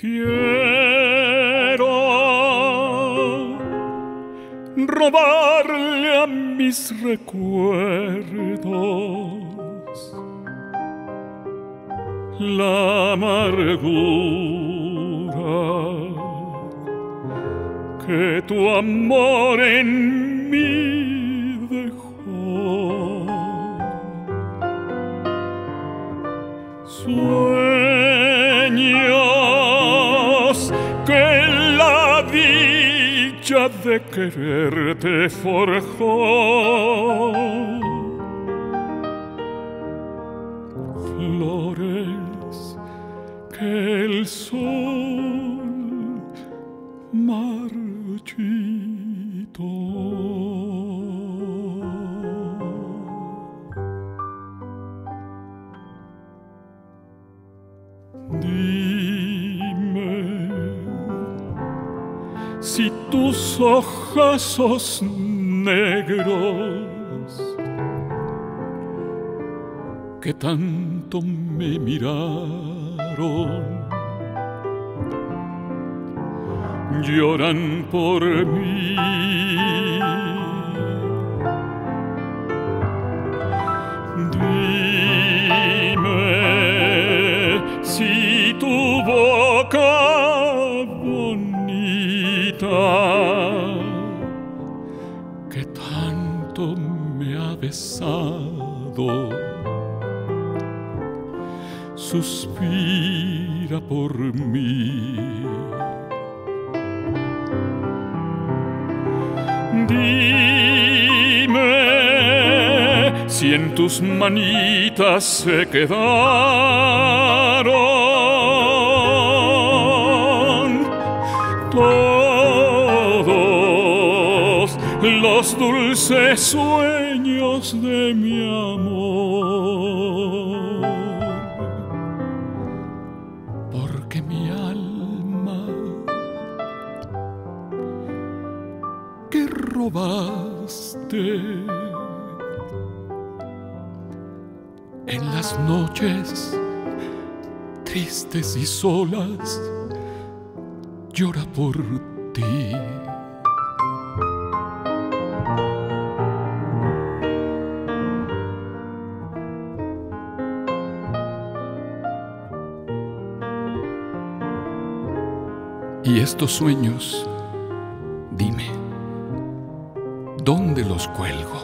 Quiero robarle a mis recuerdos la amargura que tu amor en mí dejó. Sueños que la dicha de quererte forjó, flores que el sol marchitó. Dime si tus ojos negros que tanto me miraron lloran por mí. Dime si tu boca bonita que tanto me ha besado suspira por mí. Dime si en tus manitas se quedaron todos los dulces sueños de mi amor, porque mi alma que robaste en las noches tristes y solas llora por ti. Y estos sueños, dime, ¿dónde los cuelgo?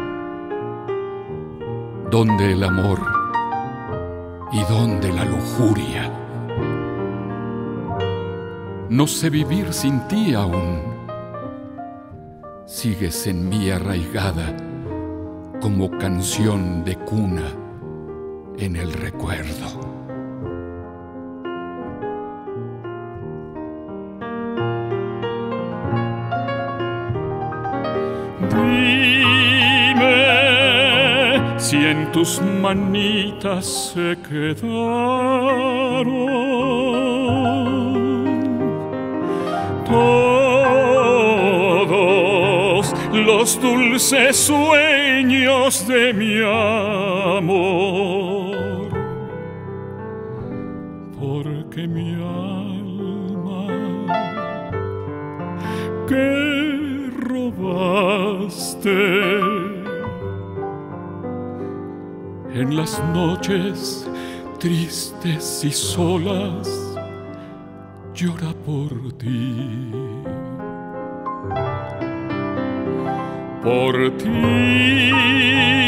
¿Dónde el amor y dónde la lujuria? No sé vivir sin ti aún. Sigues en mí arraigada como canción de cuna en el recuerdo. Dime si en tus manitas se quedaron todos los dulces sueños de mi amor, porque mi alma que robaste en las noches tristes y solas llora por ti. Por ti